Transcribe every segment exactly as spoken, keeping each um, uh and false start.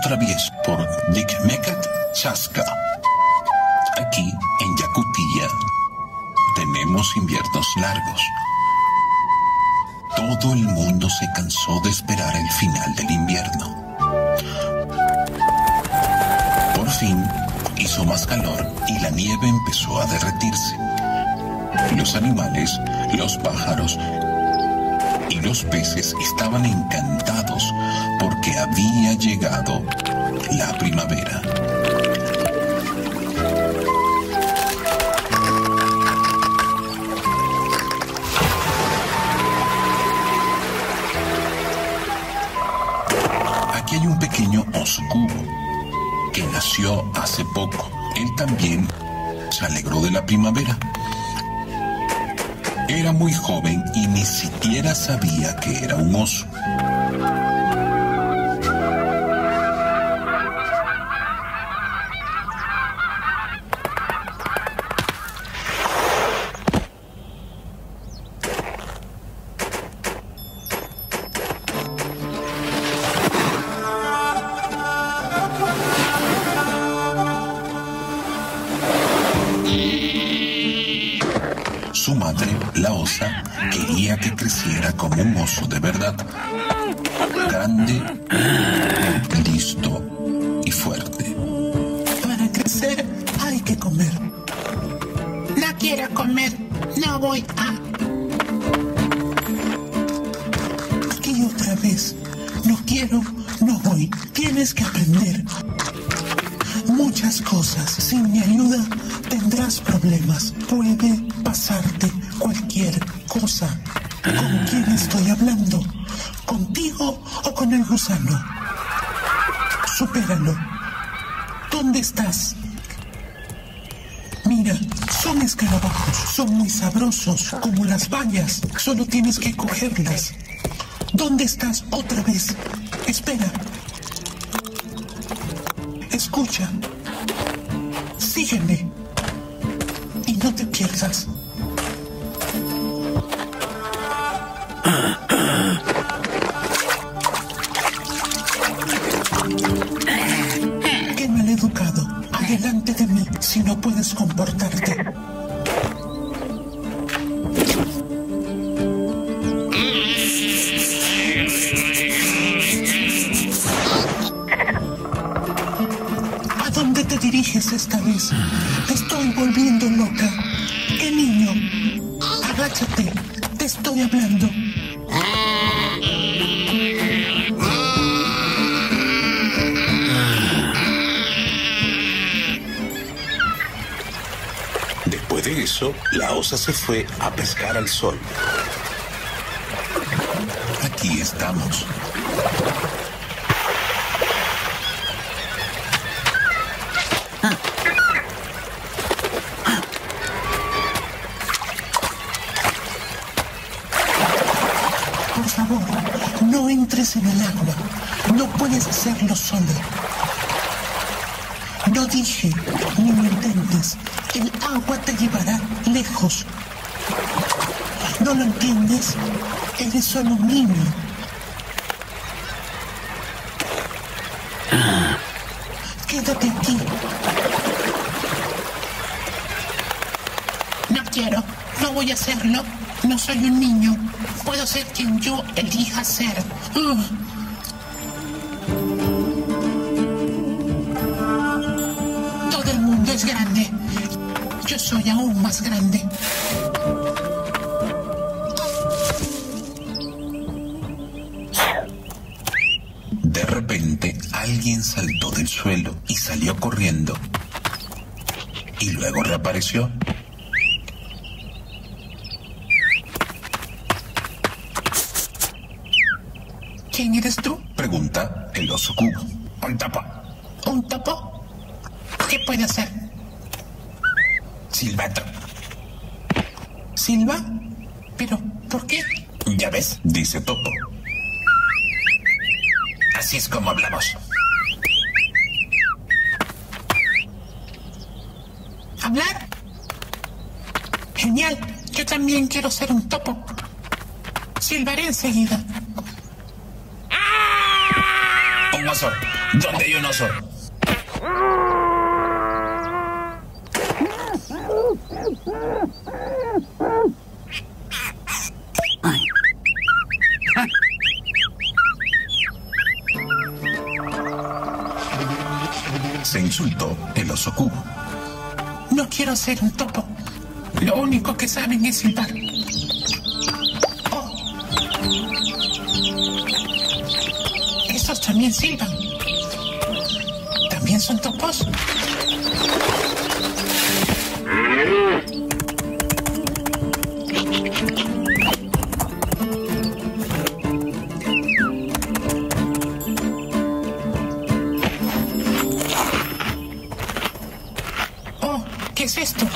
travieso por Dikmekat Chaska. Aquí, en Yakutia, tenemos inviernos largos. Todo el mundo se cansó de esperar el final del invierno. Por fin, hizo más calor y la nieve empezó a derretirse. Los animales, los pájaros y los peces estaban encantados porque había llegado la primavera. Aquí hay un pequeño oso cubo que nació hace poco. Él también se alegró de la primavera. Era muy joven y ni siquiera sabía que era un oso. Su madre, la osa, quería que creciera como un oso de verdad. Grande, listo y fuerte. Para crecer hay que comer. No quiero comer, no voy a... Aquí otra vez. No quiero, no voy. Tienes que aprender. Muchas cosas. Sin mi ayuda tendrás problemas. Puede pasarte cualquier cosa. ¿Con quién estoy hablando? ¿Contigo o con el gusano? Supéralo. ¿Dónde estás? Mira, son escarabajos. Son muy sabrosos, como las bayas. Solo tienes que cogerlas. ¿Dónde estás otra vez? Espera. Escucha. Sígueme. Y no te pierdas. Qué maleducado. Adelante de mí si no puedes comportarte. ¿A dónde te diriges esta vez? Te estoy volviendo loca. ¿Qué niño? Agáchate. Te estoy hablando. Después de eso, la osa se fue a pescar al sol. Aquí estamos. Por favor, no entres en el agua. No puedes hacerlo solo. No dije, ni lo intentes. El agua te llevará lejos. ¿No lo entiendes? Eres solo un niño. Quédate aquí. No quiero, no voy a hacerlo. No soy un niño. Puedo ser quien yo elija ser. Uh. Todo el mundo es grande. Yo soy aún más grande. De repente, alguien saltó del suelo y salió corriendo. Y luego reapareció. ¿Quién eres tú? Pregunta el oso cubo. Un topo. ¿Un topo? ¿Qué puede hacer? Silbato. ¿Silba? ¿Pero por qué? Ya ves, dice Topo. Así es como hablamos. ¿Hablar? Genial. Yo también quiero ser un topo. Silbaré enseguida. Un oso. ¿Dónde hay un oso? Se insultó el oso cubo. No quiero ser un topo. Lo único que saben es silbar. Oh. Estos también silban. ¿También son topos? ¿Qué es esto?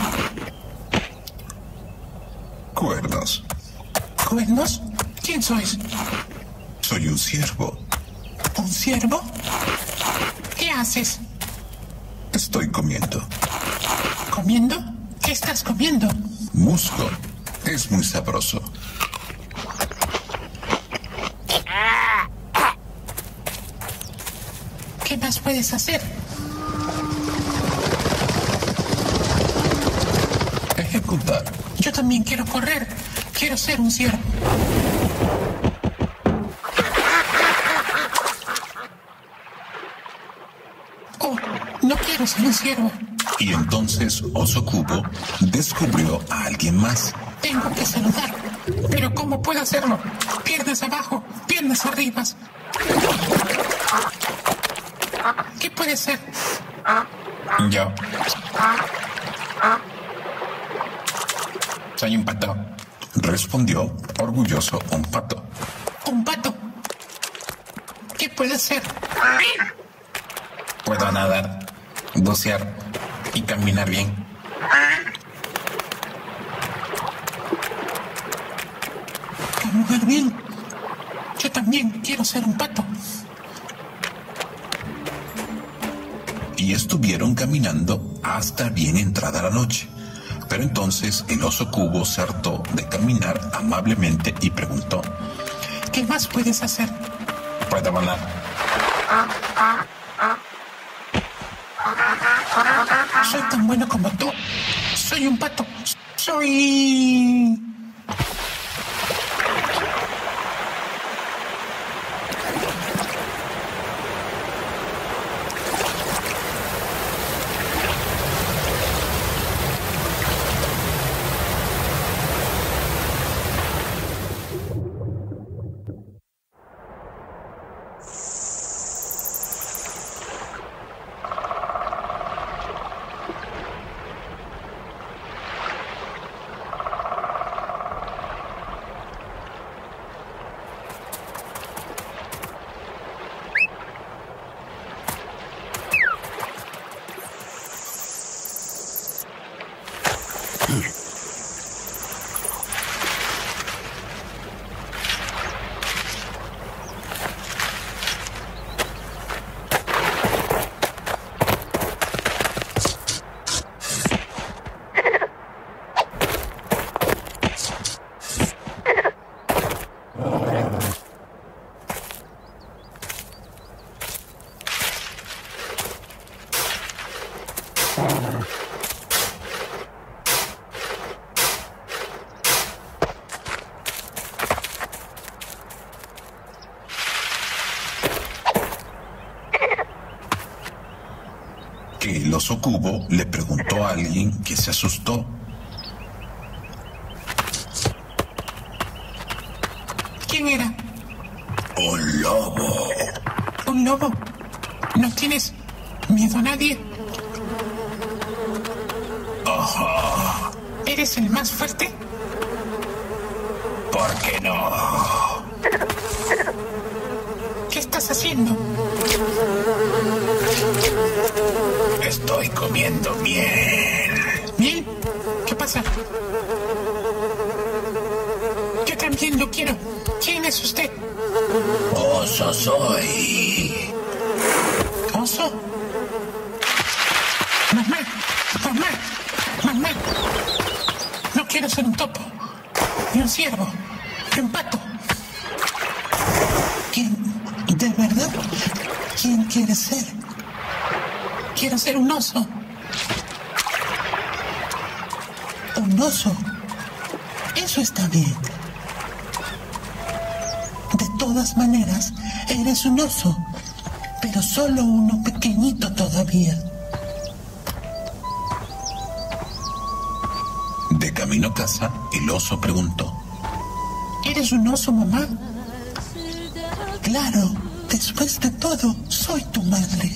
Cuernos. ¿Cuernos? ¿Quién sois? Soy un ciervo. ¿Un ciervo? ¿Qué haces? Estoy comiendo. ¿Comiendo? ¿Qué estás comiendo? Musgo. Es muy sabroso. ¿Qué más puedes hacer? Ejecutar. Yo también quiero correr. Quiero ser un ciervo. Oh, no quiero ser un ciervo. Y entonces Oso Cubo descubrió a alguien más. Tengo que saludar. Pero ¿cómo puedo hacerlo? Piernas abajo, piernas arriba. ¿Qué puede ser? Yo. Soy un pato. Respondió orgulloso un pato. Un pato. ¿Qué puede ser? Puedo nadar, bucear y caminar bien. Caminar bien. Yo también quiero ser un pato. Y estuvieron caminando hasta bien entrada la noche. Pero entonces el oso cubo se hartó de caminar amablemente y preguntó: ¿Qué más puedes hacer? Puedo volar. Soy tan bueno como tú. Soy un pato. Soy... Que el oso cubo le preguntó a alguien que se asustó. ¿Quién era? Un lobo. ¿Un lobo? ¿No tienes miedo a nadie? Ajá. ¿Eres el más fuerte? ¿Por qué no? ¿Qué estás haciendo? Estoy comiendo miel. ¿Miel? ¿Qué pasa? Yo también lo quiero. ¿Quién es usted? Oso soy. ¿Oso? Mamá, mamá, mamá. No quiero ser un topo, ni un ciervo, ni un pato. ¿Quién? ¿De verdad? ¿Quién ser? Quiero ser un oso. ¿Un oso? Eso está bien. De todas maneras, eres un oso, pero solo uno pequeñito todavía. De camino a casa, el oso preguntó: ¿Eres un oso, mamá? Claro, después de todo, soy tu madre.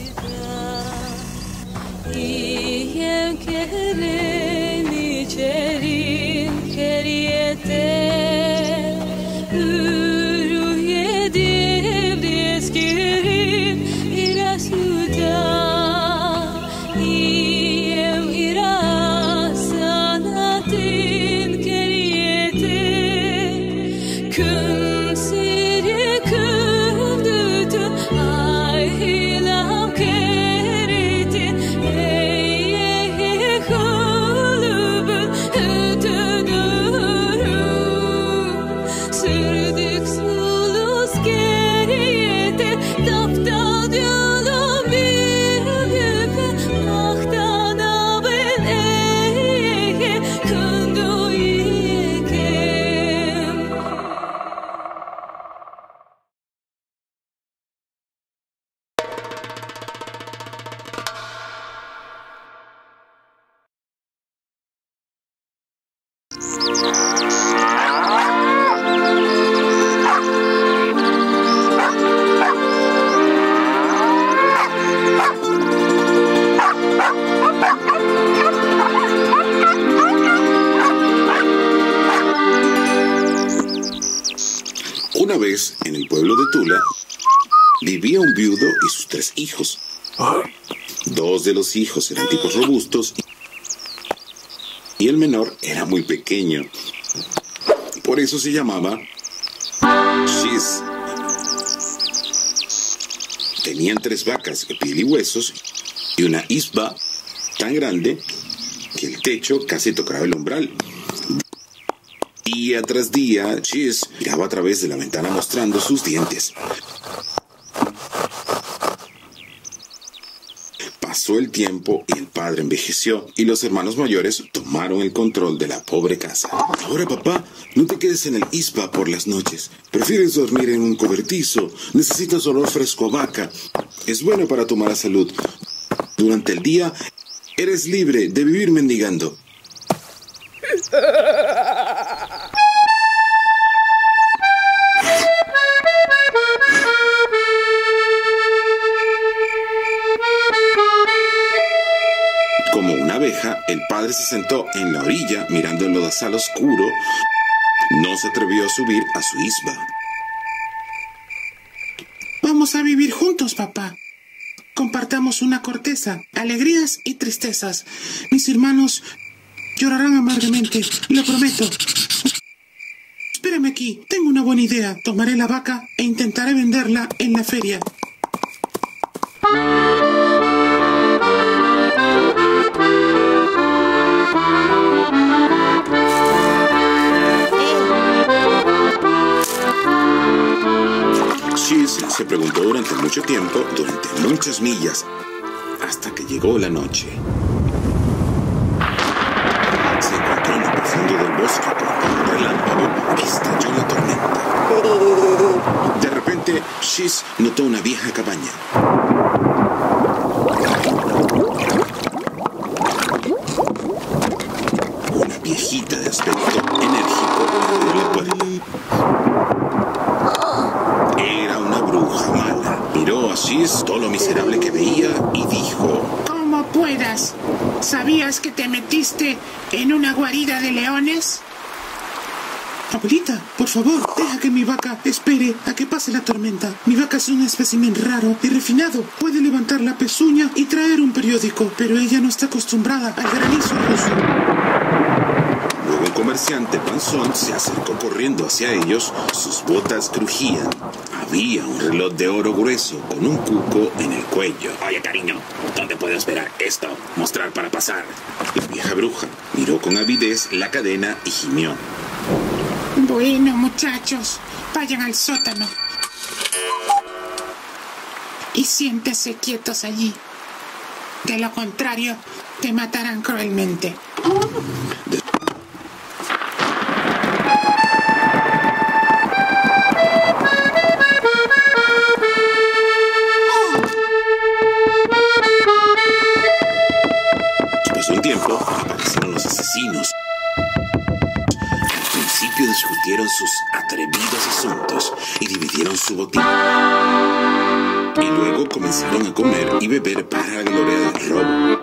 Una vez, en el pueblo de Tula, vivía un viudo y sus tres hijos. Dos de los hijos eran tipos robustos y el menor era muy pequeño. Por eso se llamaba Shiz. Tenían tres vacas de piel y huesos y una isba tan grande que el techo casi tocaba el umbral. Día tras día, Shiz miraba a través de la ventana mostrando sus dientes. Pasó el tiempo y el padre envejeció y los hermanos mayores tomaron el control de la pobre casa. Ahora, papá, no te quedes en el isba por las noches. Prefieres dormir en un cobertizo. Necesitas olor fresco a vaca. Es bueno para tu mala salud. Durante el día, eres libre de vivir mendigando. Como una abeja, el padre se sentó en la orilla mirando el lodazal oscuro. No se atrevió a subir a su isba. Vamos a vivir juntos, papá. Compartamos una corteza, alegrías y tristezas. Mis hermanos llorarán amargamente, lo prometo. Espérame aquí, tengo una buena idea. Tomaré la vaca e intentaré venderla en la feria. Shiz se preguntó durante mucho tiempo, durante muchas millas, hasta que llegó la noche. Se encontró en lo profundo del bosque cuando un relámpago estalló la tormenta. De repente, Shiz notó una vieja cabaña. Una viejita de aspecto enérgico abrió la puerta. Era una bruja mala. Miró a Shiz todo lo miserable que veía y dijo: ¿Cómo puedas? ¿Sabías que te metiste en una guarida de leones? Abuelita, por favor, deja que mi vaca espere a que pase la tormenta. Mi vaca es un espécimen raro y refinado. Puede levantar la pezuña y traer un periódico, pero ella no está acostumbrada al granizo ruso. Luego un comerciante panzón se acercó corriendo hacia ellos. Sus botas crujían. Había un reloj de oro grueso con un cuco en el cuello. Oye, cariño, ¿dónde puedo esperar esto? Mostrar para pasar. La vieja bruja miró con avidez la cadena y gimió. Bueno, muchachos, vayan al sótano. y siéntese quietos allí. De lo contrario, te matarán cruelmente. Pasó un tiempo, aparecieron los asesinos. Al principio discutieron sus atrevidos asuntos y dividieron su botín. Y luego comenzaron a comer y beber para la gloria del robo.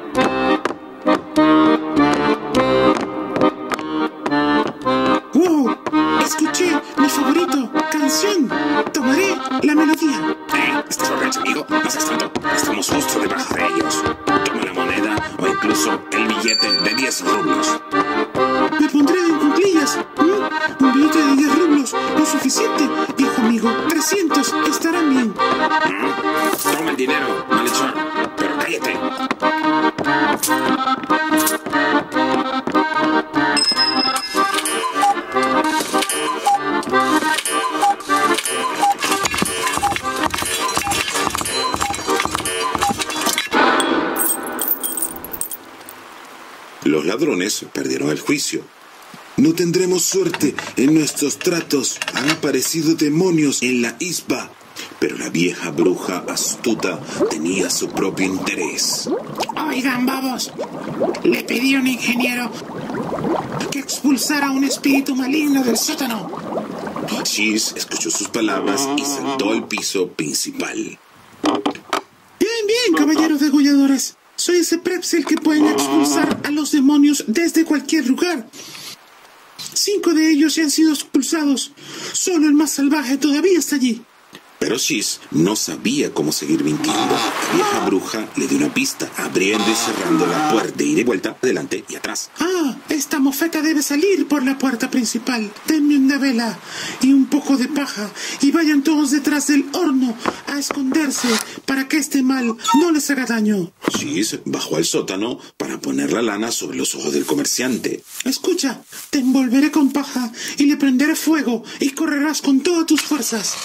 ¡Wow! Escuché mi favorito, canción. Tomaré la melodía. Eh, ¿estás borracho, amigo? No seas tonto. Estamos justo debajo de ellos. Toma la moneda o incluso el billete de diez rublos. Me pondré en cuclillas. ¿Mm? Un billete de diez rublos. Lo suficiente, viejo amigo. trescientos estarán bien. ¿Mm? Toma el dinero, malhechor. Pero cállate. Los ladrones perdieron el juicio. No tendremos suerte en nuestros tratos. Han aparecido demonios en la isba. Pero la vieja bruja astuta tenía su propio interés. Oigan, babos. Le pedí a un ingeniero que expulsara un espíritu maligno del sótano. Cheese escuchó sus palabras y saltó al piso principal. Bien, bien, caballeros degolladores. Soy ese pretzel que pueden expulsar a los demonios desde cualquier lugar. Cinco de ellos ya han sido expulsados. Solo el más salvaje todavía está allí. Pero Cheese no sabía cómo seguir mintiendo. La vieja bruja le dio una pista, abriendo y cerrando la puerta de ida y vuelta, adelante y atrás. Ah, esta mofeta debe salir por la puerta principal. Denme una vela y un poco de paja y vayan todos detrás del horno a esconderse para que este mal no les haga daño. Cheese bajó al sótano para poner la lana sobre los ojos del comerciante. Escucha, te envolveré con paja y le prenderé fuego y correrás con todas tus fuerzas.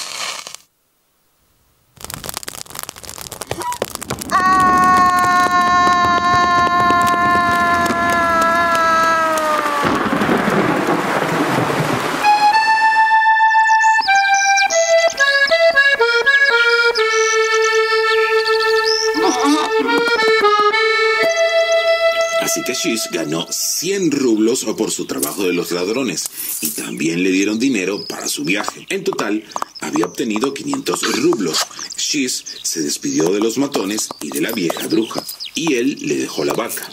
Así que Cheese ganó cien rublos por su trabajo de los ladrones y también le dieron dinero para su viaje. En total, había obtenido quinientos rublos. Cheese se despidió de los matones y de la vieja bruja y él le dejó la vaca.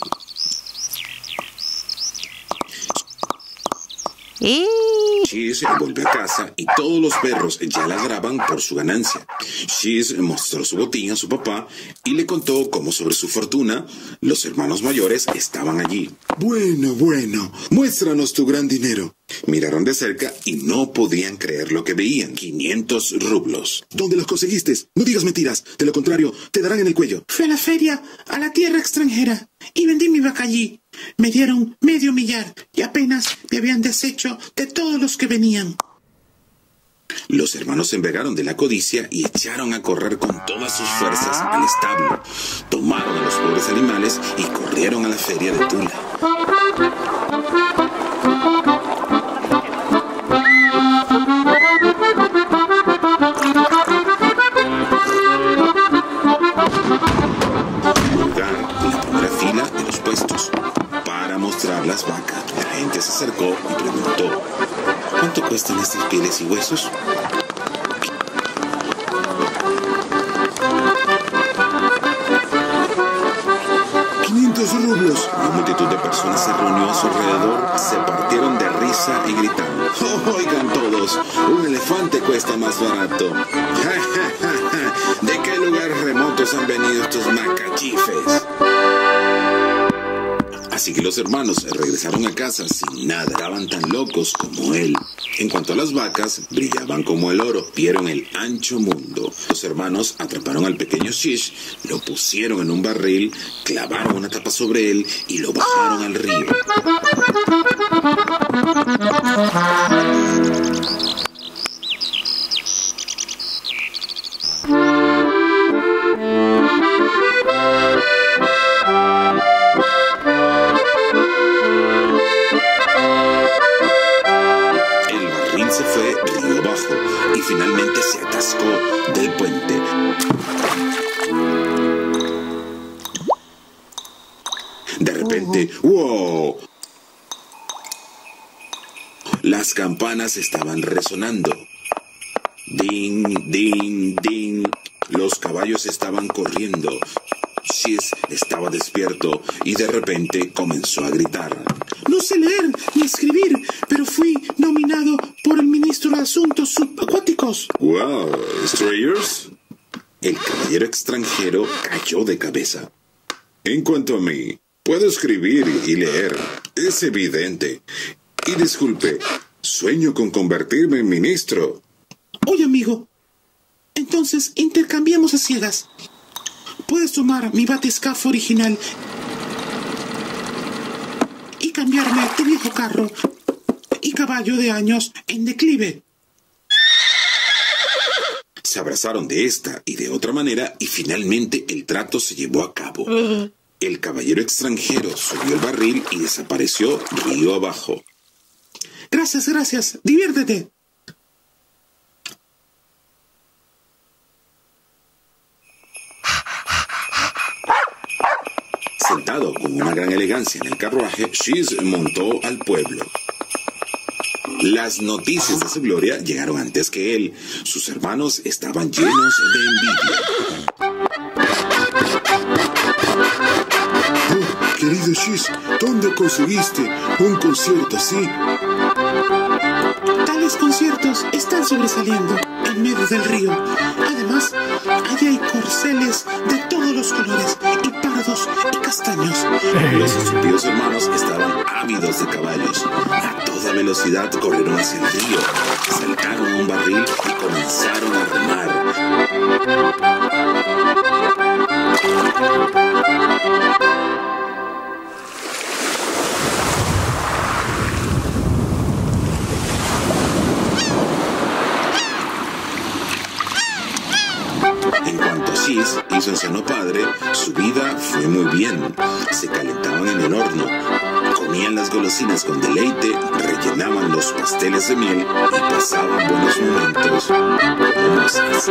Cheese volvió a casa y todos los perros ya ladraban por su ganancia. Cheese mostró su botín a su papá y le contó cómo sobre su fortuna los hermanos mayores estaban allí. Bueno, bueno, muéstranos tu gran dinero. Miraron de cerca y no podían creer lo que veían. quinientos rublos. ¿Dónde los conseguiste? No digas mentiras. De lo contrario, te darán en el cuello. Fui a la feria, a la tierra extranjera, y vendí mi vaca allí. Me dieron medio millar y apenas me habían deshecho de todos los que venían. Los hermanos se embriagaron de la codicia y echaron a correr con todas sus fuerzas al establo. Tomaron a los pobres animales y corrieron a la feria de Tula. Lugar en la primera fila de los puestos para mostrar las vacas. La gente se acercó y preguntó: ¿cuánto cuestan estas pieles y huesos? quinientos rublos. Una multitud de personas se reunió a su alrededor, se partieron de risa y gritaron: ¡oigan todos! ¡Un elefante cuesta más barato! ¿De qué lugares remotos han venido estos macachifes? Así que los hermanos regresaron a casa sin nada. Estaban tan locos como él. En cuanto a las vacas, brillaban como el oro. Vieron el ancho mundo. Los hermanos atraparon al pequeño Cheese, lo pusieron en un barril, clavaron una tapa sobre él y lo bajaron al río. De repente, ¡wow! Las campanas estaban resonando. Ding, ding, ding. Los caballos estaban corriendo. Shiz estaba despierto y de repente comenzó a gritar. No sé leer ni escribir, pero fui nominado por el ministro de Asuntos Subacuáticos. ¡Wow! ¿Strayers? El caballero extranjero cayó de cabeza. En cuanto a mí, puedo escribir y leer. Es evidente. Y disculpe, sueño con convertirme en ministro. Oye, amigo, entonces intercambiemos a ciegas. Puedes tomar mi batiscafo original y cambiarme de viejo carro y caballo de años en declive. Se abrazaron de esta y de otra manera y finalmente el trato se llevó a cabo. El caballero extranjero subió el barril y desapareció río abajo. Gracias, gracias. Diviértete. Sentado con una gran elegancia en el carruaje, Shiz montó al pueblo. Las noticias de su gloria llegaron antes que él. Sus hermanos estaban llenos de envidia. Oh, querido Shiz, ¿dónde conseguiste un concierto así? Tales conciertos están sobresaliendo en medio del río. Además, allí hay corceles de todos los colores, y pardos y castaños. Los estúpidos hermanos estaban ávidos de caballos. A toda velocidad corrieron hacia el río, saltaron a un barril y comenzaron a remar. En cuanto a Shiz y su anciano padre, su vida fue muy bien. Se calentaban en el horno, comían las golosinas con deleite, rellenaban los pasteles de miel y pasaban buenos momentos como moscas.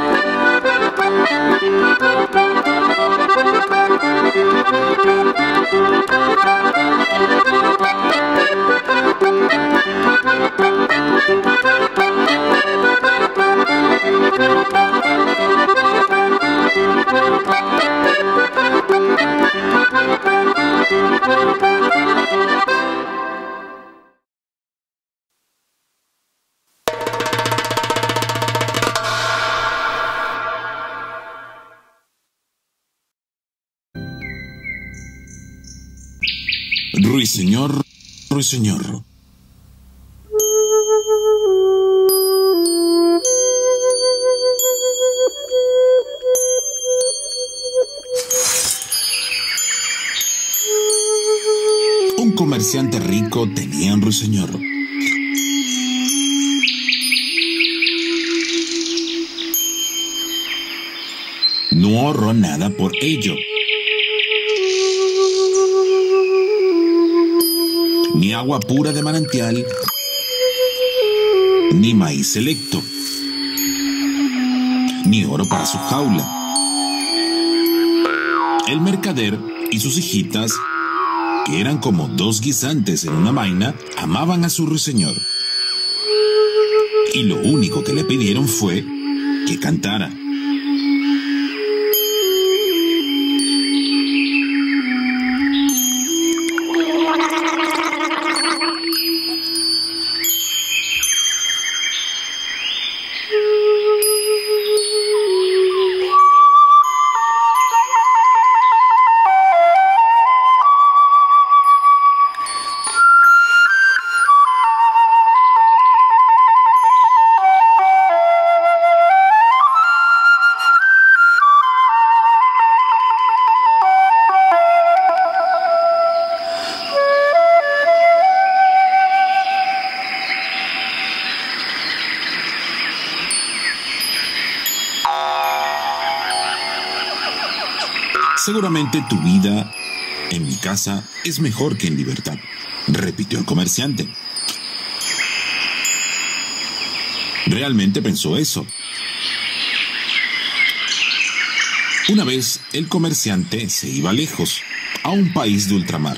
Ruiseñor, ruiseñor. Un comerciante rico tenía un ruiseñor. No ahorró nada por ello. Ni agua pura de manantial, ni maíz selecto, ni oro para su jaula. El mercader y sus hijitas, que eran como dos guisantes en una vaina, amaban a su ruiseñor. Y lo único que le pidieron fue que cantara. Seguramente tu vida en mi casa es mejor que en libertad, repitió el comerciante. Realmente pensó eso. Una vez el comerciante se iba lejos, a un país de ultramar.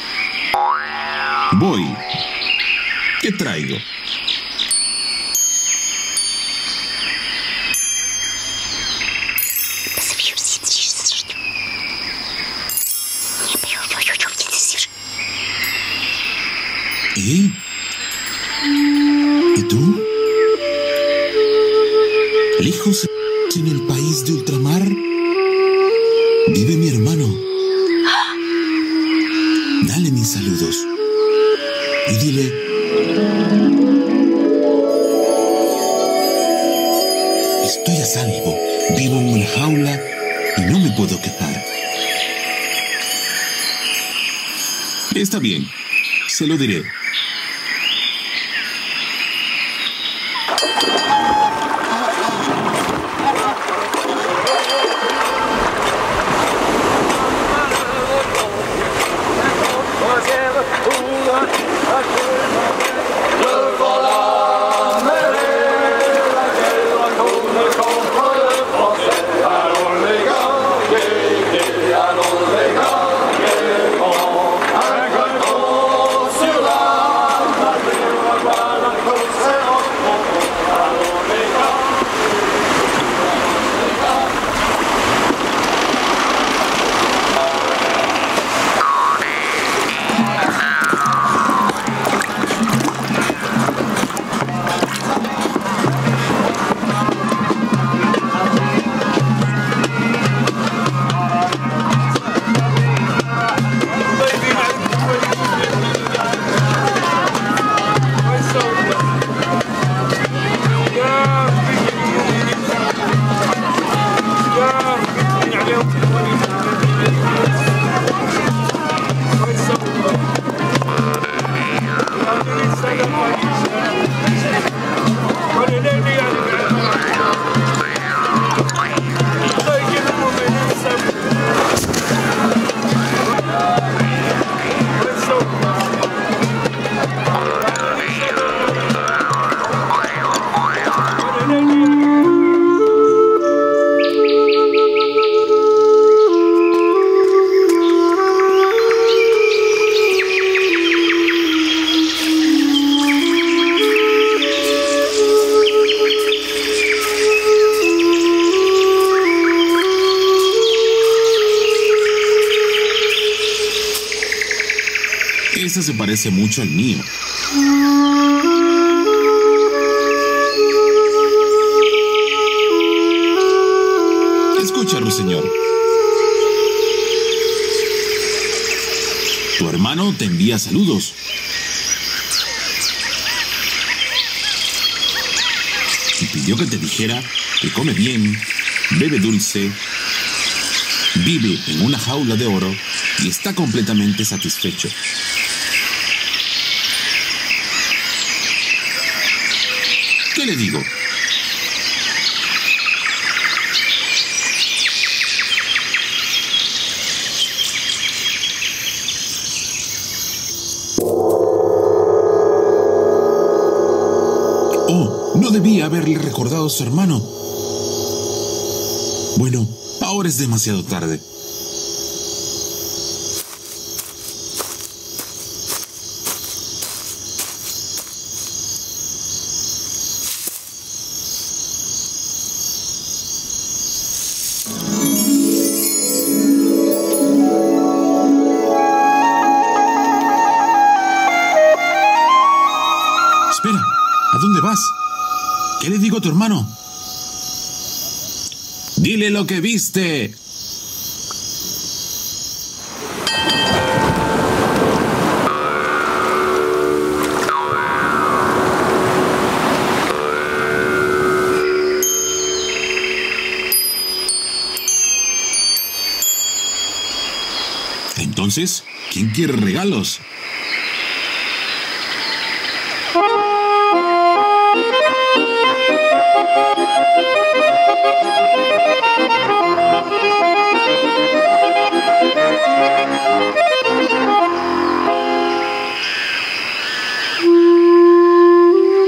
Voy. ¿Qué traigo? ¿Y? ¿Y tú? ¿Lejos en el país de ultramar? Vive mi hermano. Dale mis saludos. Y dile... Estoy a salvo. Vivo en una jaula y no me puedo quejar. Está bien. Se lo diré. Ese se parece mucho al mío. Escucha, ruiseñor. Tu hermano te envía saludos. Y pidió que te dijera que come bien, bebe dulce, vive en una jaula de oro y está completamente satisfecho. ¿Qué le digo? Oh, no debía haberle recordado a su hermano. Bueno, ahora es demasiado tarde. Espera, ¿a dónde vas? ¿Qué le digo a tu hermano? Dile lo que viste. Entonces, ¿quién quiere regalos?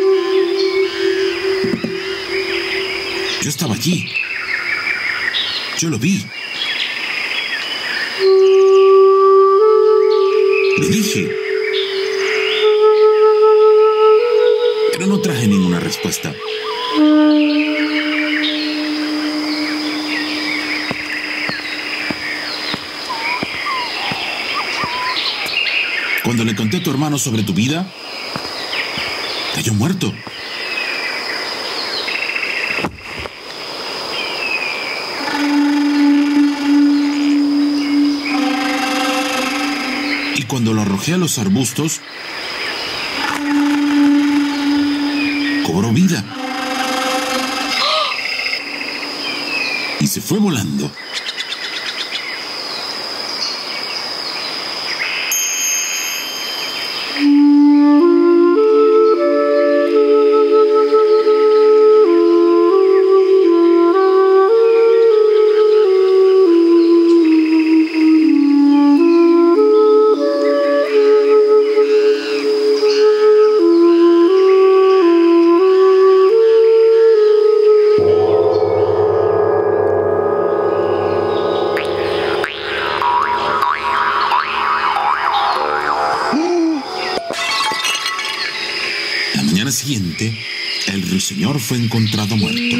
Yo estaba allí. Yo lo vi. Le dije. Pero no traje ninguna respuesta. Cuando le conté a tu hermano sobre tu vida, cayó muerto. Y cuando lo arrojé a los arbustos, cobró vida. Y se fue volando. Siguiente, el ruiseñor fue encontrado muerto.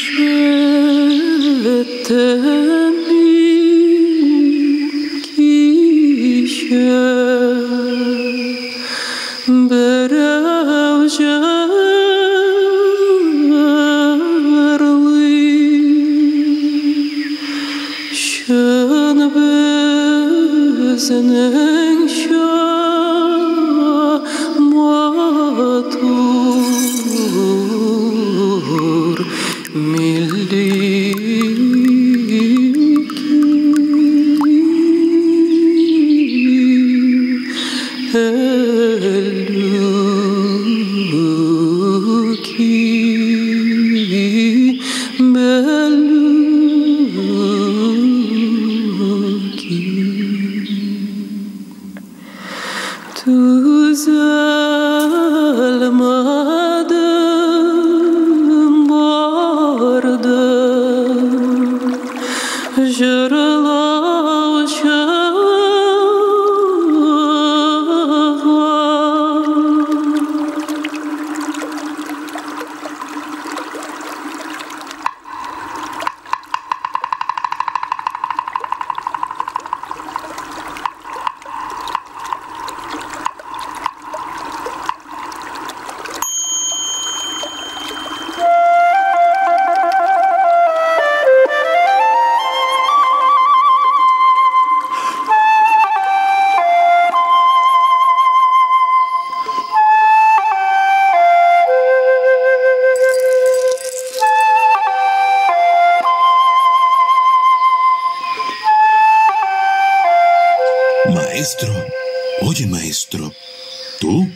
Maestro, oye, maestro, ¿tú?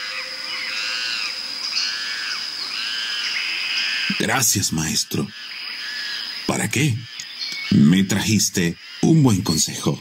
Gracias, maestro. ¿Para qué? Me trajiste un buen consejo.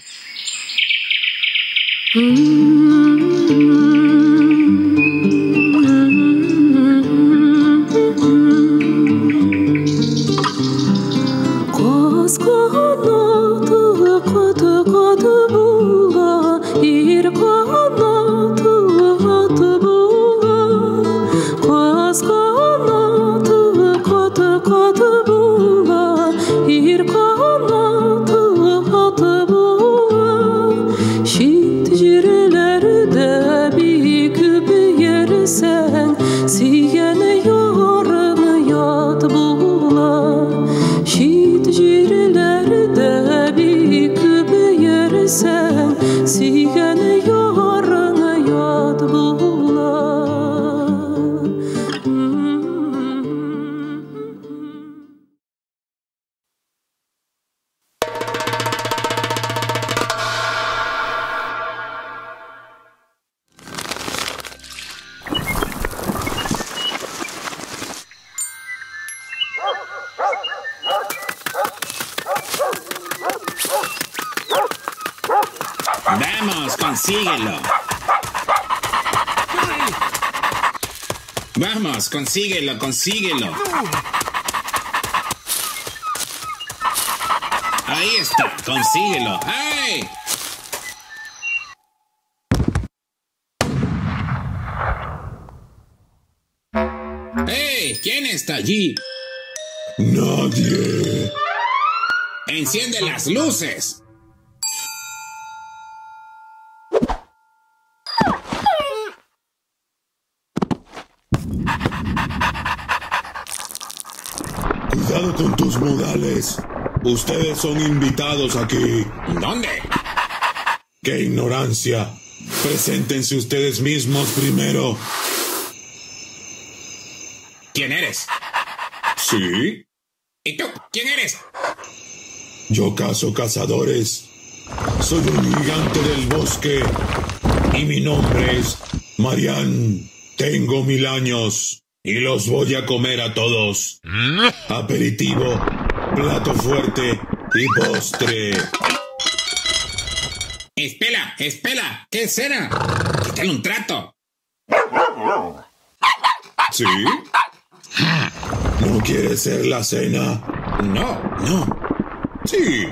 Vamos, consíguelo. Vamos, consíguelo, consíguelo. Ahí está, consíguelo. ¡Ay! ¡Hey! ¿Quién está allí? Nadie. ¡Enciende las luces! Cuidado con tus modales. Ustedes son invitados aquí. ¿Dónde? ¡Qué ignorancia! Preséntense ustedes mismos primero. ¿Quién eres? ¿Sí? ¿Y tú? ¿Quién eres? Yo cazo cazadores. Soy un gigante del bosque. Y mi nombre es Marian. Tengo mil años. Y los voy a comer a todos. Aperitivo, plato fuerte y postre. Espera, espera. ¿Qué será? Quítale un trato. ¿Sí? ¿No quieres ser la cena? No, no. Sí.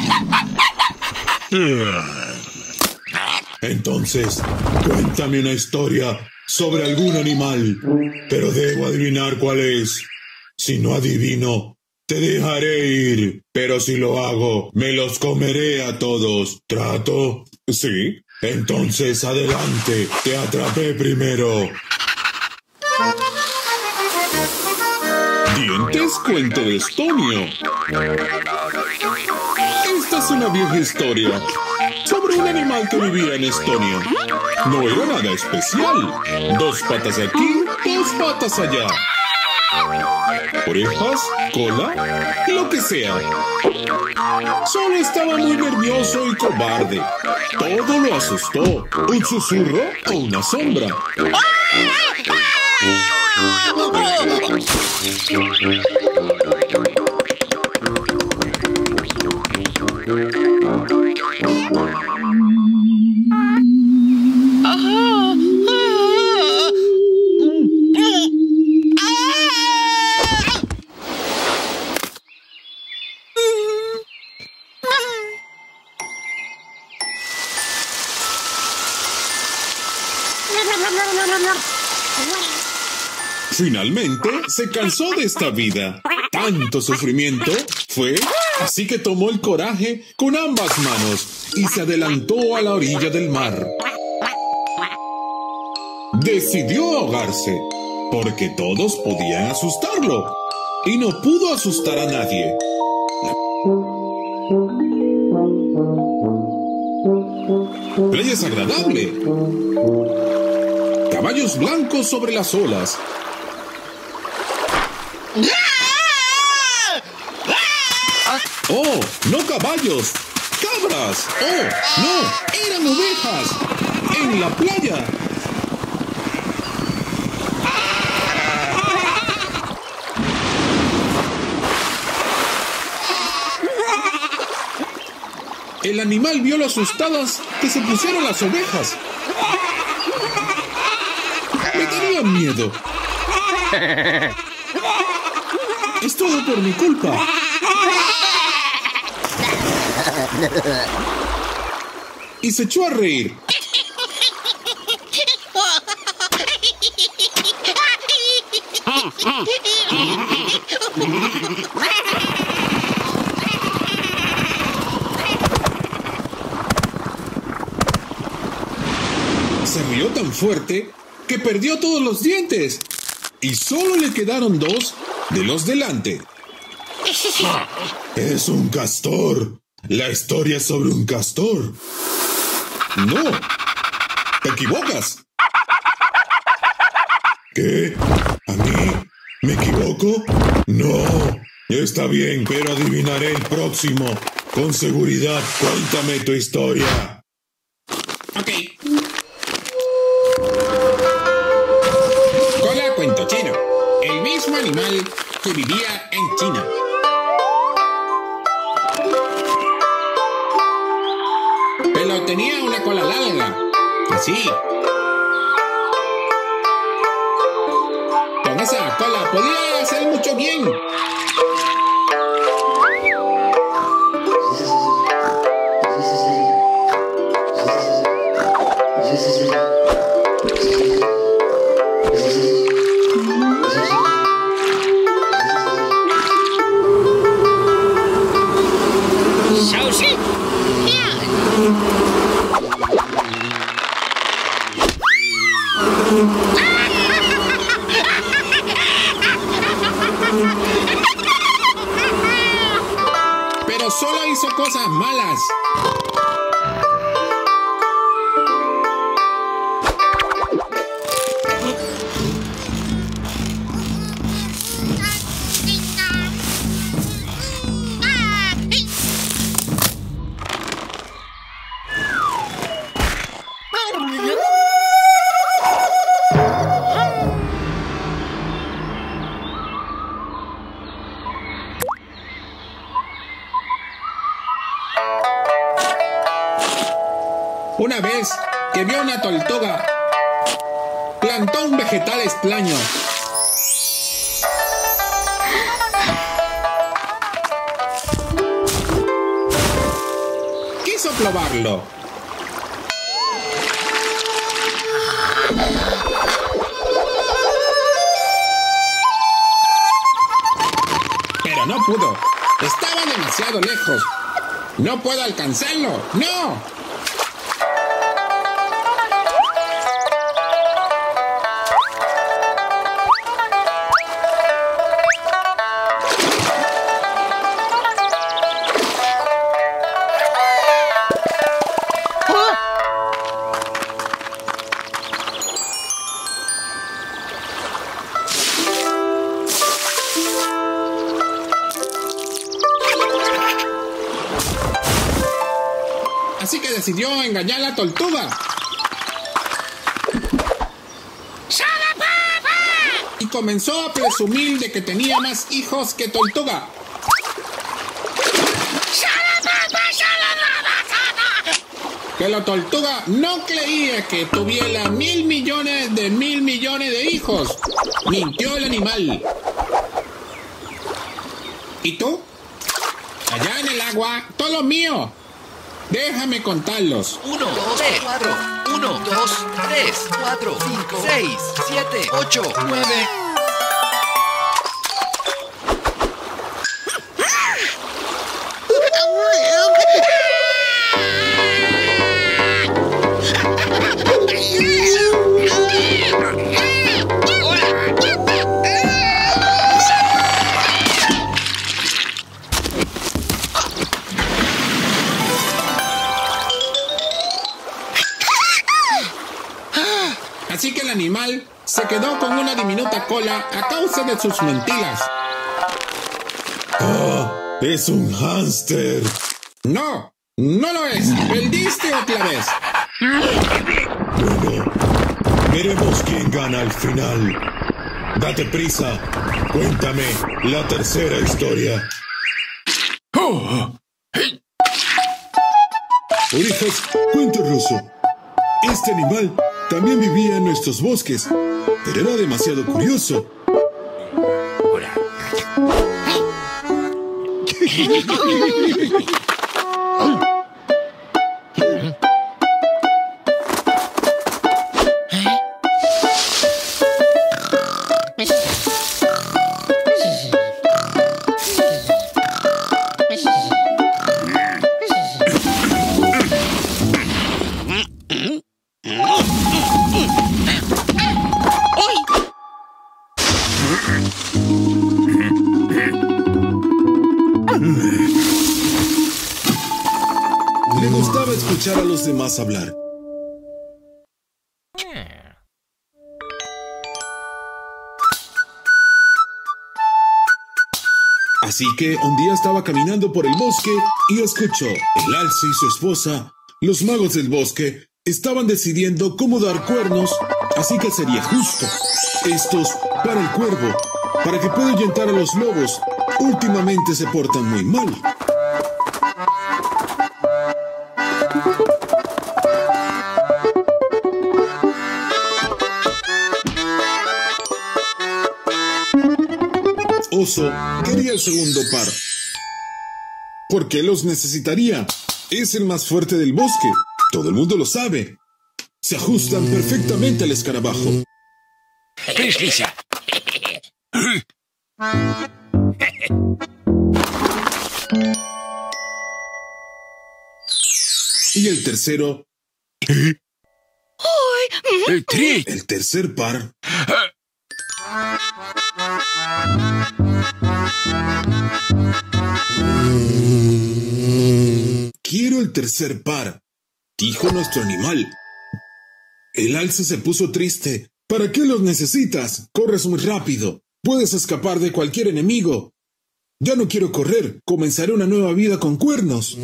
Entonces, cuéntame una historia sobre algún animal, pero debo adivinar cuál es. Si no adivino, te dejaré ir, pero si lo hago, me los comeré a todos. ¿Trato? Sí. Entonces, adelante, te atrapé primero. Dientes, cuento de Estonio. Esta es una vieja historia sobre un animal que vivía en Estonia. No era nada especial. Dos patas aquí, dos patas allá. Orejas, cola, lo que sea. Solo estaba muy nervioso y cobarde. Todo lo asustó. Un susurro o una sombra. Finalmente se cansó de esta vida. Tanto sufrimiento fue así que tomó el coraje con ambas manos y se adelantó a la orilla del mar. Decidió ahogarse porque todos podían asustarlo y no pudo asustar a nadie. Playa es agradable. Caballos blancos sobre las olas. ¡Oh! ¡No caballos! ¡Cabras! ¡Oh! ¡No! ¡Eran ovejas! ¡En la playa! El animal vio lo asustadas que se pusieron las ovejas. Me tenían miedo. Es todo por mi culpa. Y se echó a reír. Se rió tan fuerte que perdió todos los dientes y solo le quedaron dos de los delante. Es un castor. La historia es sobre un castor. No, te equivocas. ¿Qué? ¿A mí? ¿Me equivoco? No. Está bien, pero adivinaré el próximo. Con seguridad, cuéntame tu historia. Ok. Cola cuento chino. El mismo animal que vivía en China. Pero tenía una cola larga. Así. Con esa cola podía hacer mucho bien. Pero solo hizo cosas malas. Una vez que vio una tortuga, plantó un vegetal extraño. Quiso probarlo. Pero no pudo. Estaba demasiado lejos. No puedo alcanzarlo. ¡No! Así que decidió engañar a la tortuga. Y comenzó a presumir de que tenía más hijos que tortuga. Que la tortuga no creía que tuviera mil millones de mil millones de hijos. Mintió el animal. ¿Y tú? Allá en el agua, todo mío. Déjame contarlos. Uno, dos, cuatro. Uno, dos, tres, cuatro, cinco, seis, siete, ocho, nueve. Así que el animal se quedó con una diminuta cola a causa de sus mentiras. ¡Ah! ¡Es un hámster! No, no lo es. Perdiste otra vez. Bueno, veremos quién gana al final. Date prisa. Cuéntame la tercera historia. Orejas, cuenta Rosso. Este animal también vivía en nuestros bosques, pero era demasiado curioso. Le gustaba escuchar a los demás hablar. Así que un día estaba caminando por el bosque y escuchó: el alce y su esposa, los magos del bosque, estaban decidiendo cómo dar cuernos, así que sería justo. Estos para el cuervo, para que pueda ahuyentar a los lobos. Últimamente se portan muy mal. Oso quería el segundo par. ¿Por qué los necesitaría? Es el más fuerte del bosque. Todo el mundo lo sabe. se ajustan perfectamente al escarabajo. Y el tercero... El tri. El tercer par... Quiero el tercer par, dijo nuestro animal. El alce se puso triste. ¿Para qué los necesitas? Corres muy rápido. Puedes escapar de cualquier enemigo. Ya no quiero correr. Comenzaré una nueva vida con cuernos.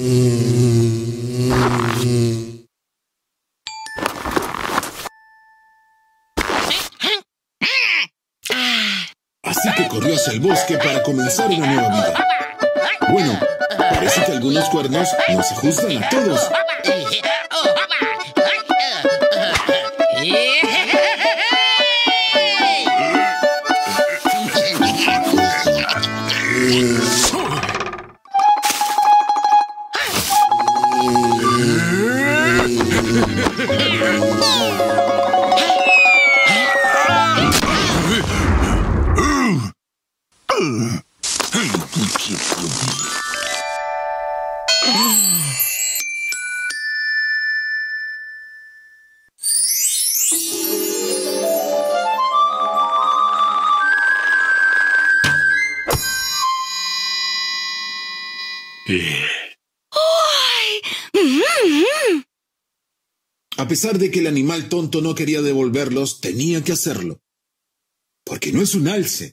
Así que corrió hacia el bosque para comenzar una nueva vida. Bueno, parece que algunos cuernos no se ajustan a todos. A pesar de que el animal tonto no quería devolverlos, tenía que hacerlo. Porque no es un alce.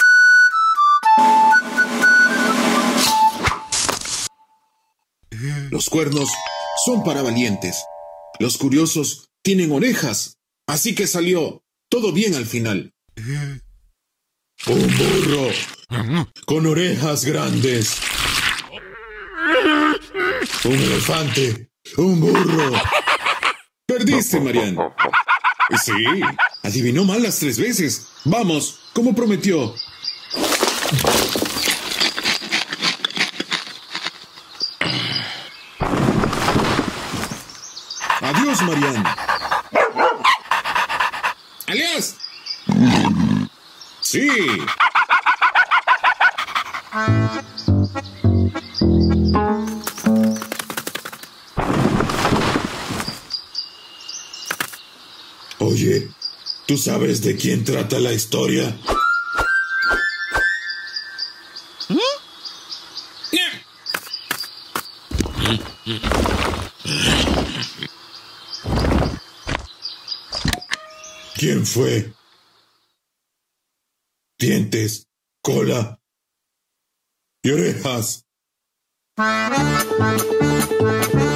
Los cuernos son para valientes. Los curiosos tienen orejas. Así que salió todo bien al final. Un burro con orejas grandes. Un elefante. Un burro. Perdiste, Marian. Sí, adivinó mal las tres veces. Vamos, como prometió. Adiós, Marian. ¡Alias! Sí. Oye, ¿tú sabes de quién trata la historia? ¿Quién fue? Dientes, cola y orejas.